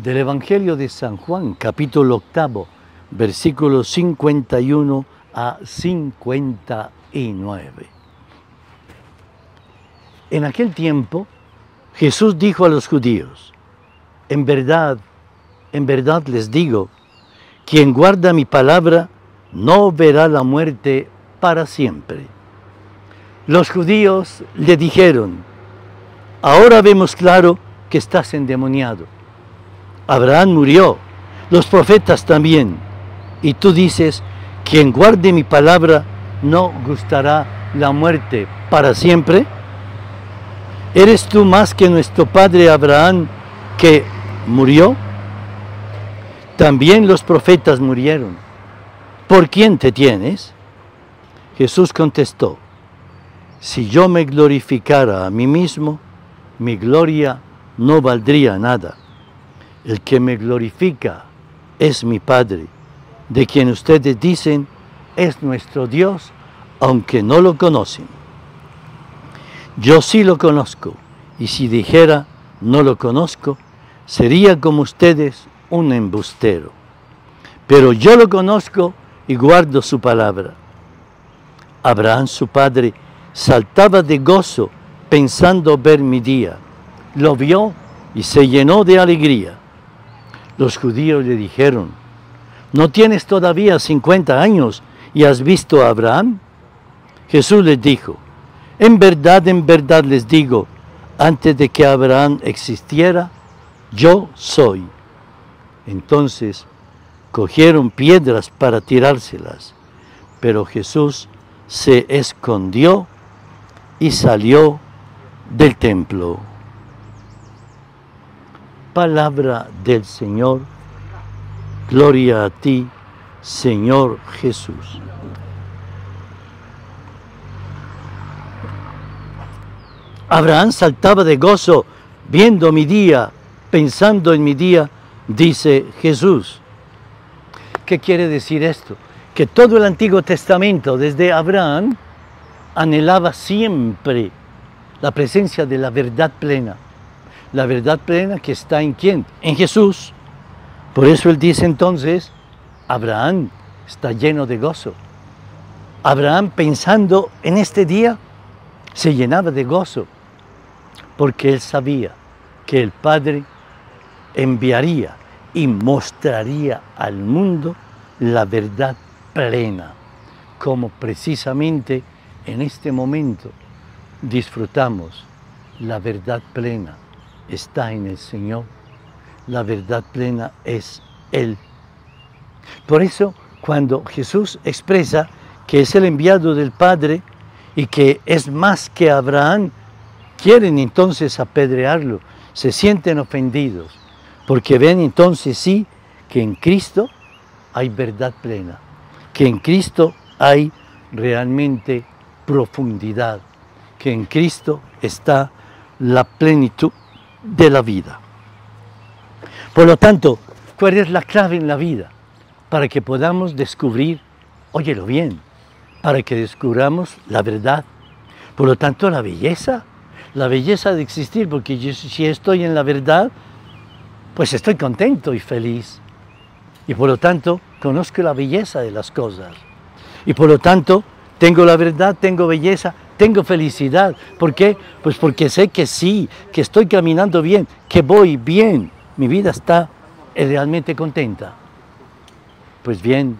Del Evangelio de San Juan, capítulo 8, versículos 51 a 59. En aquel tiempo, Jesús dijo a los judíos: en verdad les digo, quien guarda mi palabra no verá la muerte para siempre. Los judíos le dijeron: ahora vemos claro que estás endemoniado. Abraham murió, los profetas también, y tú dices: quien guarde mi palabra no gustará la muerte para siempre. ¿Eres tú más que nuestro padre Abraham, que murió? También los profetas murieron. ¿Por quién te tienes? Jesús contestó: si yo me glorificara a mí mismo, mi gloria no valdría nada. El que me glorifica es mi Padre, de quien ustedes dicen es nuestro Dios, aunque no lo conocen. Yo sí lo conozco, y si dijera no lo conozco, sería como ustedes un embustero. Pero yo lo conozco y guardo su palabra. Abraham, su padre, saltaba de gozo pensando ver mi día. Lo vio y se llenó de alegría. Los judíos le dijeron: ¿no tienes todavía 50 años y has visto a Abraham? Jesús les dijo: en verdad les digo, antes de que Abraham existiera, yo soy. Entonces cogieron piedras para tirárselas, pero Jesús se escondió y salió del templo. Palabra del Señor. Gloria a ti, Señor Jesús. Abraham saltaba de gozo viendo mi día, pensando en mi día, dice Jesús. ¿Qué quiere decir esto? Que todo el Antiguo Testamento, desde Abraham, anhelaba siempre la presencia de la verdad plena. La verdad plena que está ¿en quién? En Jesús. Por eso él dice entonces: Abraham está lleno de gozo. Abraham, pensando en este día, se llenaba de gozo, porque él sabía que el Padre enviaría y mostraría al mundo la verdad plena, como precisamente en este momento disfrutamos. La verdad plena está en el Señor. La verdad plena es Él. Por eso, cuando Jesús expresa que es el enviado del Padre y que es más que Abraham, quieren entonces apedrearlo, se sienten ofendidos, porque ven entonces sí que en Cristo hay verdad plena, que en Cristo hay realmente profundidad, que en Cristo está la plenitud de la vida. Por lo tanto, ¿cuál es la clave en la vida? Para que podamos descubrir, óyelo bien, para que descubramos la verdad. Por lo tanto, la belleza de existir, porque yo, si estoy en la verdad, pues estoy contento y feliz. Y por lo tanto, conozco la belleza de las cosas. Y por lo tanto, tengo la verdad, tengo belleza, tengo felicidad. ¿Por qué? Pues porque sé que sí, que estoy caminando bien, que voy bien. Mi vida está realmente contenta. Pues bien,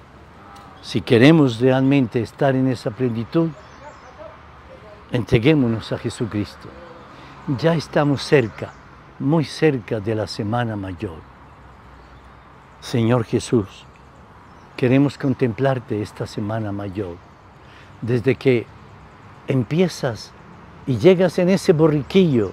si queremos realmente estar en esa plenitud, entreguémonos a Jesucristo. Ya estamos cerca, muy cerca de la Semana Mayor. Señor Jesús, queremos contemplarte esta Semana Mayor. Desde que empiezas y llegas en ese borriquillo,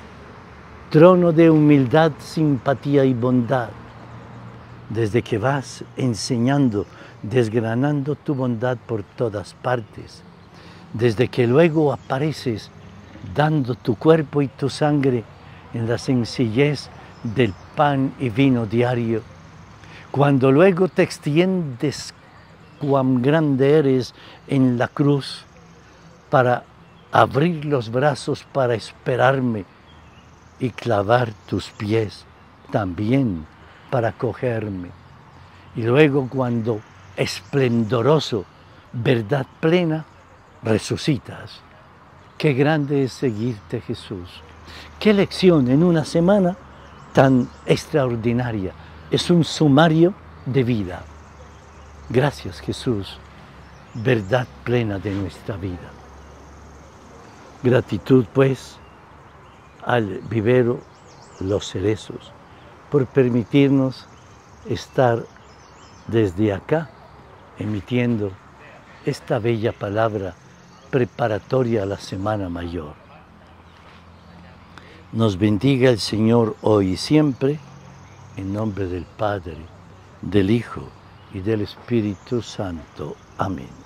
trono de humildad, simpatía y bondad. Desde que vas enseñando, desgranando tu bondad por todas partes. Desde que luego apareces dando tu cuerpo y tu sangre en la sencillez del pan y vino diario. Cuando luego te extiendes cuán grande eres en la cruz para abrir los brazos para esperarme y clavar tus pies también para acogerme. Y luego cuando esplendoroso, verdad plena, resucitas. Qué grande es seguirte, Jesús. Qué lección en una semana tan extraordinaria. Es un sumario de vida. Gracias, Jesús, verdad plena de nuestra vida. Gratitud, pues, al vivero Los Cerezos, por permitirnos estar desde acá, emitiendo esta bella palabra preparatoria a la Semana Mayor. Nos bendiga el Señor hoy y siempre, en nombre del Padre, del Hijo y del Espíritu Santo. Amén.